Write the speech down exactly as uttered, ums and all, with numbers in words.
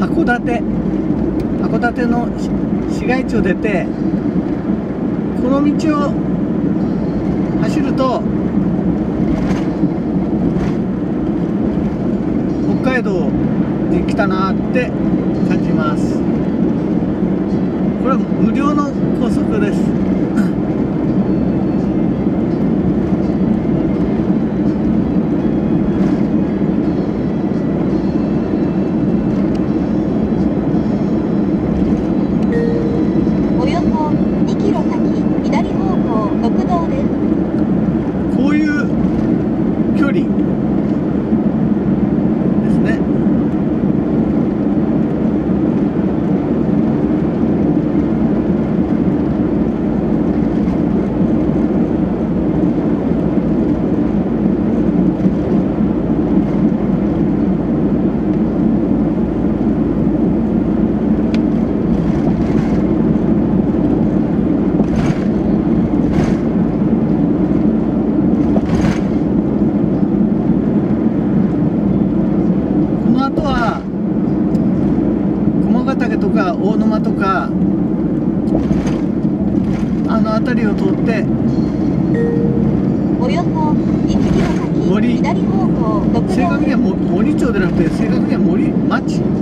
函館函館の市街地を出て、この道を走ると北海道に来たなって感じます。これは無料の高速です。 およそにキロ先、左方向国道です。 こういう距離ですね。あとは駒ヶ岳とか大沼とかあの辺りを通っておよそいちキロ先、 森左方向国道です。 正確にはも森町でなくて正確には森町